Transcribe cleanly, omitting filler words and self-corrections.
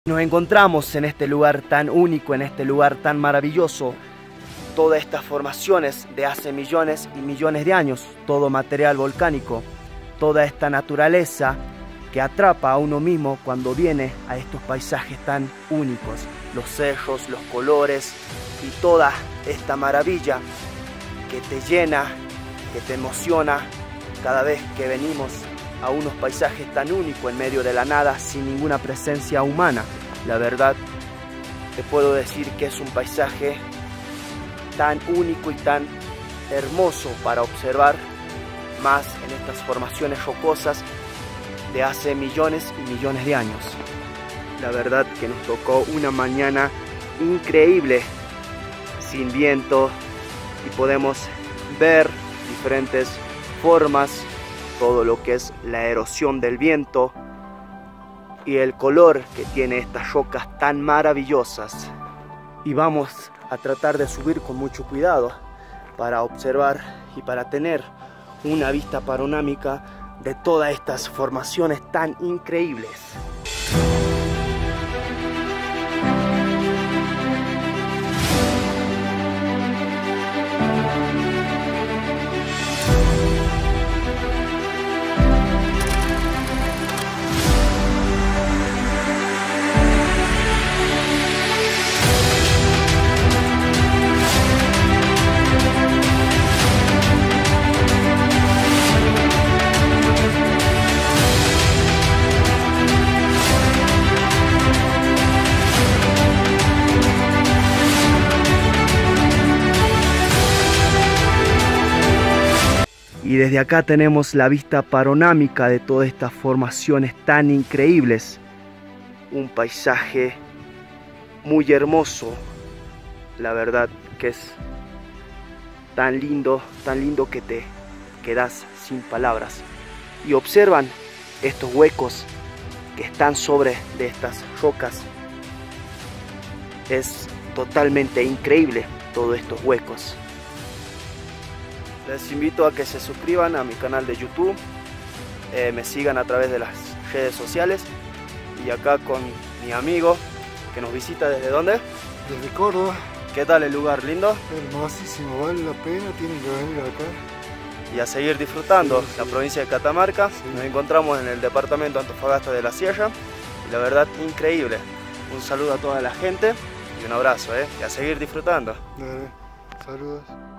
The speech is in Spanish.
Nos encontramos en este lugar tan único, en este lugar tan maravilloso. Todas estas formaciones de hace millones y millones de años, todo material volcánico, toda esta naturaleza que atrapa a uno mismo cuando viene a estos paisajes tan únicos. Los cerros, los colores y toda esta maravilla que te llena, que te emociona cada vez que venimos a unos paisajes tan únicos en medio de la nada, sin ninguna presencia humana. La verdad, te puedo decir que es un paisaje tan único y tan hermoso para observar, más en estas formaciones rocosas de hace millones y millones de años. La verdad que nos tocó una mañana increíble, sin viento, y podemos ver diferentes formas, todo lo que es la erosión del viento y el color que tiene estas rocas tan maravillosas. Y vamos a tratar de subir con mucho cuidado para observar y para tener una vista panorámica de todas estas formaciones tan increíbles. Y desde acá tenemos la vista panorámica de todas estas formaciones tan increíbles. Un paisaje muy hermoso. La verdad que es tan lindo que te quedas sin palabras. Y observan estos huecos que están sobre de estas rocas. Es totalmente increíble todos estos huecos. Les invito a que se suscriban a mi canal de YouTube, me sigan a través de las redes sociales, y acá con mi amigo que nos visita. ¿Desde dónde? Desde Córdoba. ¿Qué tal el lugar? ¿Lindo? Hermosísimo, vale la pena, tienen que venir acá. Y a seguir disfrutando la provincia de Catamarca. Sí. Nos encontramos en el departamento Antofagasta de la Sierra y la verdad increíble. Un saludo a toda la gente y un abrazo, y a seguir disfrutando. Dale, saludos.